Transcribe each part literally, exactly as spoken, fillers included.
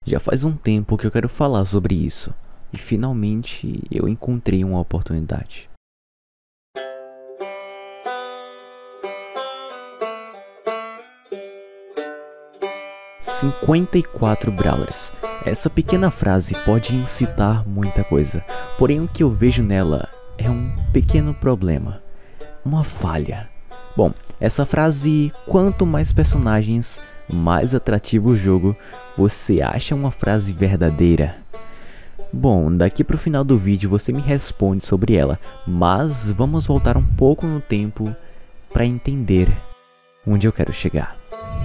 Já faz um tempo que eu quero falar sobre isso, e finalmente eu encontrei uma oportunidade. cinquenta e quatro Brawlers. Essa pequena frase pode incitar muita coisa, porém o que eu vejo nela é um pequeno problema, uma falha. Bom, essa frase, quanto mais personagens, mais atrativo o jogo, você acha uma frase verdadeira? Bom, daqui pro final do vídeo você me responde sobre ela, mas vamos voltar um pouco no tempo para entender onde eu quero chegar.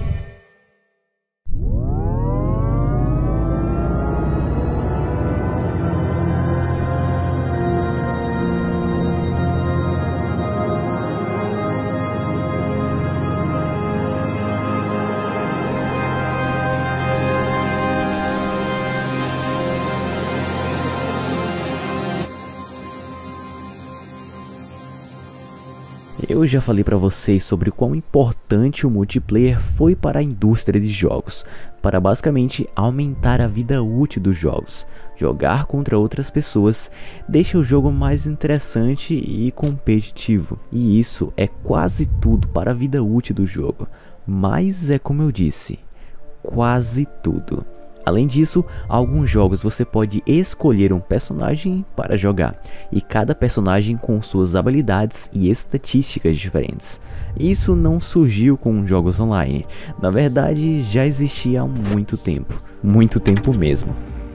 Eu já falei para vocês sobre o quão importante o multiplayer foi para a indústria de jogos, para basicamente aumentar a vida útil dos jogos. Jogar contra outras pessoas deixa o jogo mais interessante e competitivo, e isso é quase tudo para a vida útil do jogo, mas é como eu disse, quase tudo. Além disso, alguns jogos você pode escolher um personagem para jogar, e cada personagem com suas habilidades e estatísticas diferentes. Isso não surgiu com jogos online, na verdade já existia há muito tempo, muito tempo mesmo.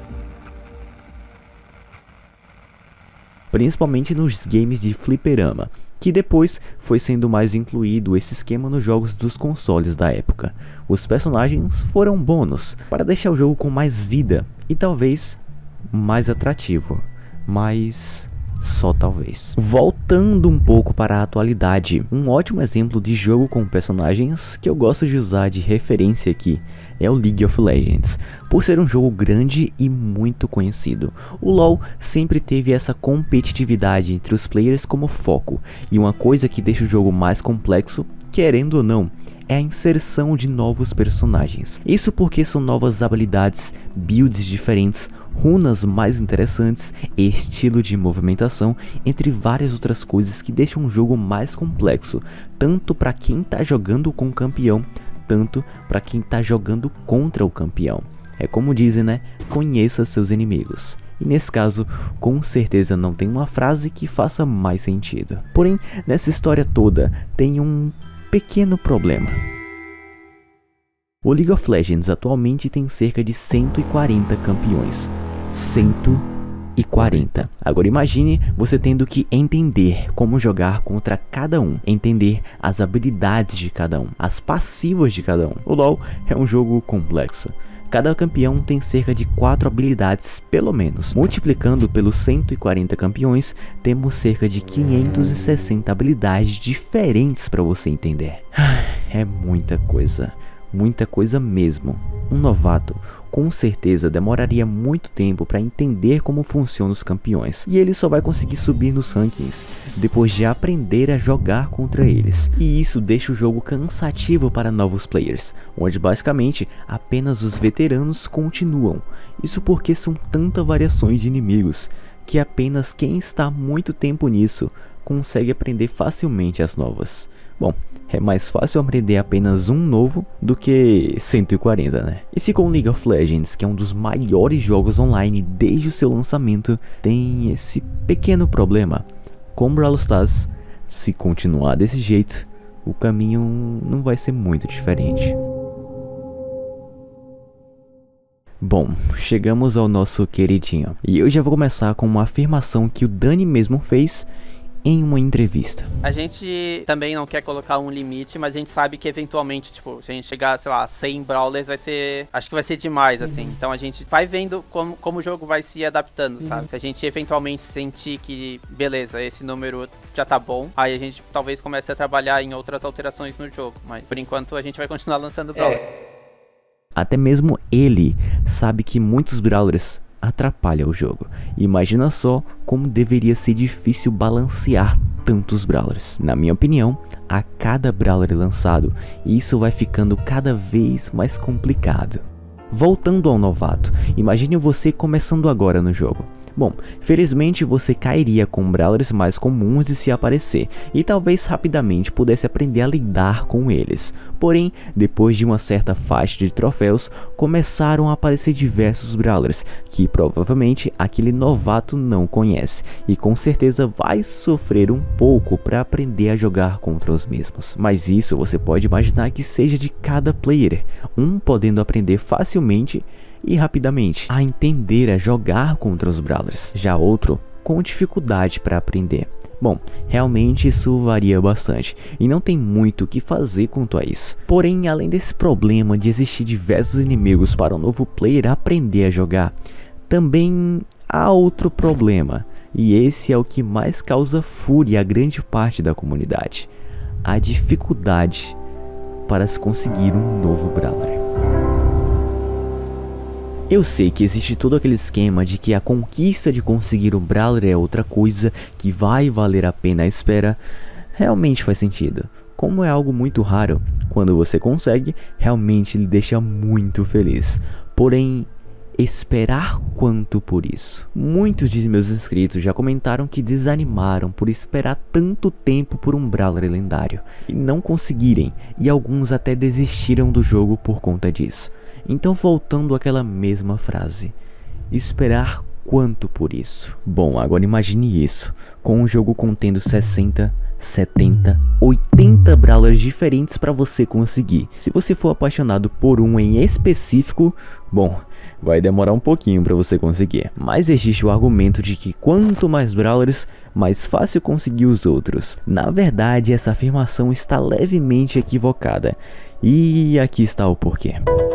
Principalmente nos games de fliperama, que depois foi sendo mais incluído esse esquema nos jogos dos consoles da época. Os personagens foram bônus para deixar o jogo com mais vida e talvez mais atrativo, mas só talvez. Voltando um pouco para a atualidade, um ótimo exemplo de jogo com personagens que eu gosto de usar de referência aqui é o League of Legends. Por ser um jogo grande e muito conhecido, o LoL sempre teve essa competitividade entre os players como foco, e uma coisa que deixa o jogo mais complexo, querendo ou não, é a inserção de novos personagens. Isso porque são novas habilidades, builds diferentes, runas mais interessantes, estilo de movimentação, entre várias outras coisas que deixam o jogo mais complexo, tanto para quem está jogando com o campeão, tanto para quem está jogando contra o campeão. É como dizem, né? Conheça seus inimigos. E nesse caso, com certeza não tem uma frase que faça mais sentido. Porém, nessa história toda, tem um pequeno problema. O League of Legends atualmente tem cerca de cento e quarenta campeões. cento e quarenta. Agora imagine você tendo que entender como jogar contra cada um, entender as habilidades de cada um, as passivas de cada um. O LoL é um jogo complexo. Cada campeão tem cerca de quatro habilidades pelo menos. Multiplicando pelos cento e quarenta campeões, temos cerca de quinhentas e sessenta habilidades diferentes para você entender. É muita coisa, muita coisa mesmo. Um novato com certeza demoraria muito tempo para entender como funcionam os campeões, e ele só vai conseguir subir nos rankings depois de aprender a jogar contra eles. E isso deixa o jogo cansativo para novos players, onde basicamente apenas os veteranos continuam. Isso porque são tantas variações de inimigos que apenas quem está há muito tempo nisso consegue aprender facilmente as novas. Bom, é mais fácil aprender apenas um novo do que cento e quarenta, né? E se com League of Legends, que é um dos maiores jogos online desde o seu lançamento, tem esse pequeno problema, com Brawl Stars, se continuar desse jeito, o caminho não vai ser muito diferente. Bom, chegamos ao nosso queridinho, e eu já vou começar com uma afirmação que o Dani mesmo fez em uma entrevista. A gente também não quer colocar um limite, mas a gente sabe que eventualmente, tipo, se a gente chegar, sei lá, a cem brawlers, vai ser, acho que vai ser demais, assim. Uhum. Então a gente vai vendo como, como o jogo vai se adaptando, sabe? Uhum. Se a gente eventualmente sentir que, beleza, esse número já tá bom, aí a gente talvez comece a trabalhar em outras alterações no jogo, mas por enquanto a gente vai continuar lançando brawler. É. Até mesmo ele sabe que muitos brawlers atrapalha o jogo. Imagina só como deveria ser difícil balancear tantos brawlers. Na minha opinião, a cada brawler lançado, isso vai ficando cada vez mais complicado. Voltando ao novato, imagine você começando agora no jogo. Bom, felizmente você cairia com brawlers mais comuns de se aparecer e talvez rapidamente pudesse aprender a lidar com eles. Porém, depois de uma certa faixa de troféus, começaram a aparecer diversos brawlers que provavelmente aquele novato não conhece e com certeza vai sofrer um pouco para aprender a jogar contra os mesmos. Mas isso você pode imaginar que seja de cada player, um podendo aprender facilmente e rapidamente a entender a jogar contra os brawlers, já outro com dificuldade para aprender. Bom, realmente isso varia bastante e não tem muito o que fazer quanto a isso. Porém, além desse problema de existir diversos inimigos para um novo player aprender a jogar, também há outro problema, e esse é o que mais causa fúria a grande parte da comunidade: a dificuldade para se conseguir um novo brawler. Eu sei que existe todo aquele esquema de que a conquista de conseguir o brawler é outra coisa, que vai valer a pena a espera. Realmente faz sentido. Como é algo muito raro, quando você consegue, realmente lhe deixa muito feliz. Porém, esperar quanto por isso? Muitos de meus inscritos já comentaram que desanimaram por esperar tanto tempo por um brawler lendário e não conseguirem, e alguns até desistiram do jogo por conta disso. Então, voltando àquela mesma frase, esperar quanto por isso? Bom, agora imagine isso, com um jogo contendo sessenta, setenta, oitenta brawlers diferentes para você conseguir. Se você for apaixonado por um em específico, bom, vai demorar um pouquinho para você conseguir. Mas existe o argumento de que quanto mais brawlers, mais fácil conseguir os outros. Na verdade, essa afirmação está levemente equivocada. E aqui está o porquê.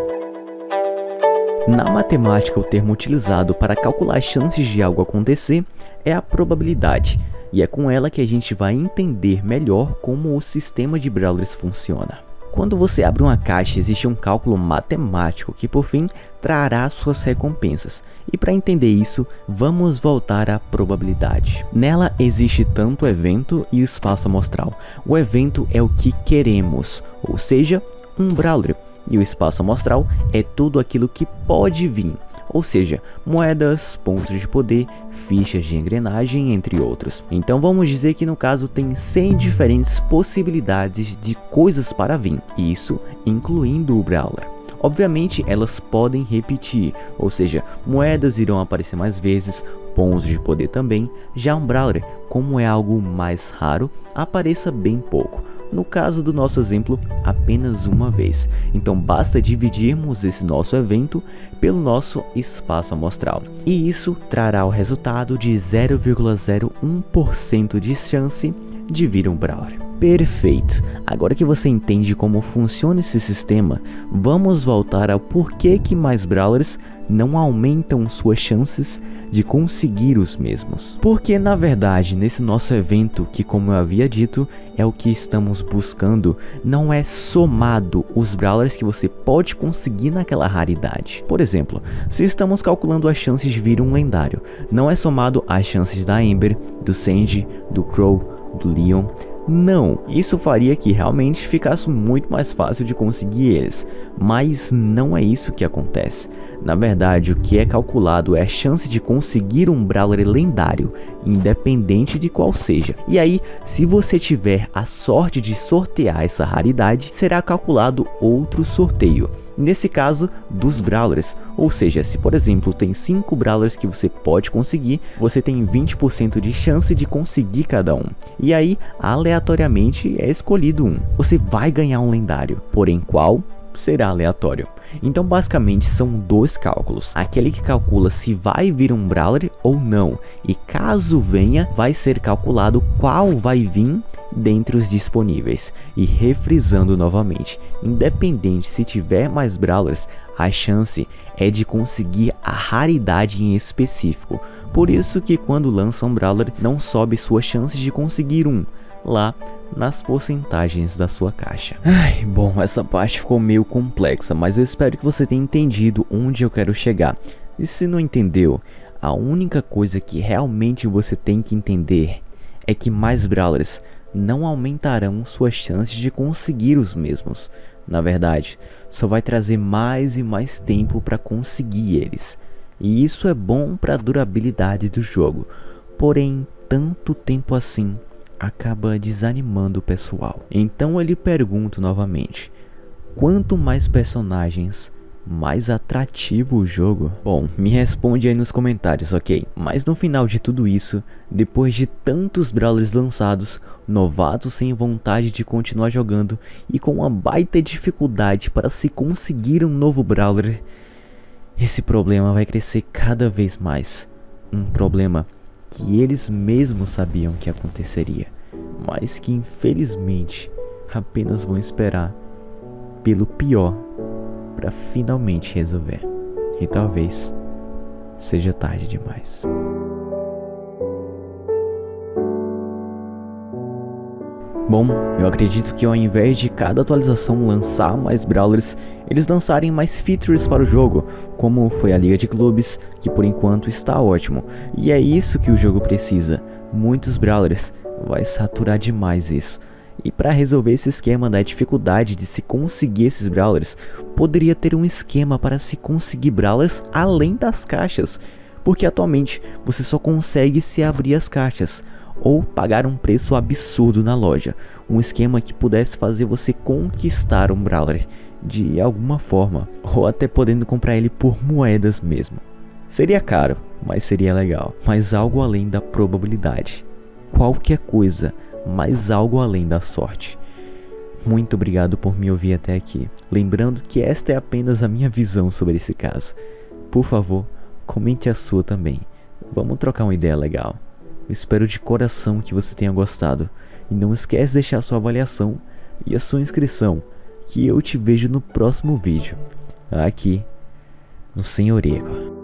Na matemática, o termo utilizado para calcular as chances de algo acontecer é a probabilidade, e é com ela que a gente vai entender melhor como o sistema de brawlers funciona. Quando você abre uma caixa, existe um cálculo matemático que por fim trará suas recompensas. E para entender isso, vamos voltar à probabilidade. Nela existe tanto o evento e o espaço amostral. O evento é o que queremos, ou seja, um brawler. E o espaço amostral é tudo aquilo que pode vir, ou seja, moedas, pontos de poder, fichas de engrenagem, entre outros. Então vamos dizer que no caso tem cem diferentes possibilidades de coisas para vir, isso incluindo o brawler. Obviamente elas podem repetir, ou seja, moedas irão aparecer mais vezes, pontos de poder também. Já um brawler, como é algo mais raro, apareça bem pouco. No caso do nosso exemplo, apenas uma vez. Então basta dividirmos esse nosso evento pelo nosso espaço amostral. E isso trará o resultado de zero vírgula zero um por cento de chance de vir um brawler. Perfeito! Agora que você entende como funciona esse sistema, vamos voltar ao porquê que mais brawlers não aumentam suas chances de conseguir os mesmos. Porque na verdade nesse nosso evento, que como eu havia dito é o que estamos buscando, não é somado os brawlers que você pode conseguir naquela raridade. Por exemplo, se estamos calculando as chances de vir um lendário, não é somado as chances da Ember, do Sandy, do Crow, do Leon. Não, isso faria que realmente ficasse muito mais fácil de conseguir eles, mas não é isso que acontece. Na verdade, o que é calculado é a chance de conseguir um brawler lendário, independente de qual seja. E aí, se você tiver a sorte de sortear essa raridade, será calculado outro sorteio. Nesse caso, dos brawlers, ou seja, se por exemplo tem cinco brawlers que você pode conseguir, você tem vinte por cento de chance de conseguir cada um. E aí, aleatoriamente é escolhido um. Você vai ganhar um lendário, porém qual será aleatório. Então basicamente são dois cálculos, aquele que calcula se vai vir um brawler ou não, e caso venha, vai ser calculado qual vai vir dentre os disponíveis. E refrisando novamente, independente se tiver mais brawlers, a chance é de conseguir a raridade em específico. Por isso que quando lança um brawler, não sobe suas chances de conseguir um lá nas porcentagens da sua caixa. Ai, bom, essa parte ficou meio complexa, mas eu espero que você tenha entendido onde eu quero chegar. E se não entendeu, a única coisa que realmente você tem que entender é que mais brawlers não aumentarão suas chances de conseguir os mesmos. Na verdade, só vai trazer mais e mais tempo para conseguir eles. E isso é bom para a durabilidade do jogo. Porém, tanto tempo assim acaba desanimando o pessoal. Então ele pergunta novamente: quanto mais personagens, mais atrativo o jogo? Bom, me responde aí nos comentários, ok? Mas no final de tudo isso, depois de tantos brawlers lançados, novatos sem vontade de continuar jogando e com uma baita dificuldade para se conseguir um novo brawler, esse problema vai crescer cada vez mais. Um problema que eles mesmos sabiam que aconteceria, mas que infelizmente apenas vão esperar pelo pior para finalmente resolver. E talvez seja tarde demais. Bom, eu acredito que ao invés de cada atualização lançar mais brawlers, eles lançarem mais features para o jogo, como foi a Liga de Clubes, que por enquanto está ótimo. E é isso que o jogo precisa. Muitos brawlers, vai saturar demais isso. E para resolver esse esquema da dificuldade de se conseguir esses brawlers, poderia ter um esquema para se conseguir brawlers além das caixas, porque atualmente você só consegue se abrir as caixas ou pagar um preço absurdo na loja. Um esquema que pudesse fazer você conquistar um brawler de alguma forma, ou até podendo comprar ele por moedas mesmo. Seria caro, mas seria legal. Mas algo além da probabilidade. Qualquer coisa, mas algo além da sorte. Muito obrigado por me ouvir até aqui. Lembrando que esta é apenas a minha visão sobre esse caso. Por favor, comente a sua também. Vamos trocar uma ideia legal. Eu espero de coração que você tenha gostado. E não esquece de deixar sua avaliação e a sua inscrição, que eu te vejo no próximo vídeo, aqui no Senhor Igor.